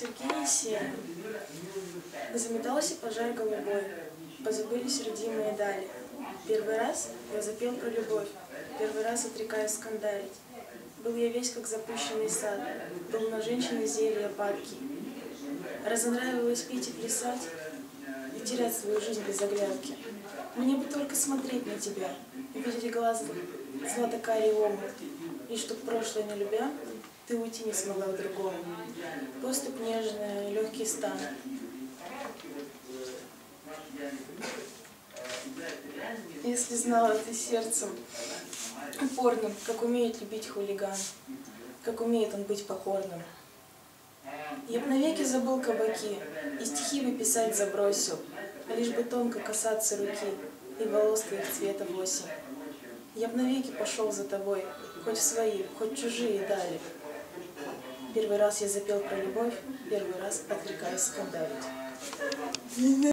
Сергей Есенин. Заметался пожар голубой, позабылись родимые дали. Первый раз я запел про любовь, первый раз отрекаясь скандалить. Был я весь как запущенный сад, был на женщины зелья падки. Разонравилось пить и плясать, и терять свою жизнь без оглядки. Мне бы только смотреть на тебя, видеть глаз златокарий омут, и чтоб прошлое не любя, ты уйти не смогла к другому. Поступь нежная, легкий стан. Если знала ты сердцем упорным, как умеет любить хулиган, как умеет он быть покорным. Я б навеки забыл кабаки, и стихи бы писать забросил, а лишь бы тонко касаться руки и волос твоих цвета в осень. Я б навеки пошел за тобой, хоть в свои, хоть чужие дали. Первый раз я запел про любовь, первый раз отрекаюсь скандалить.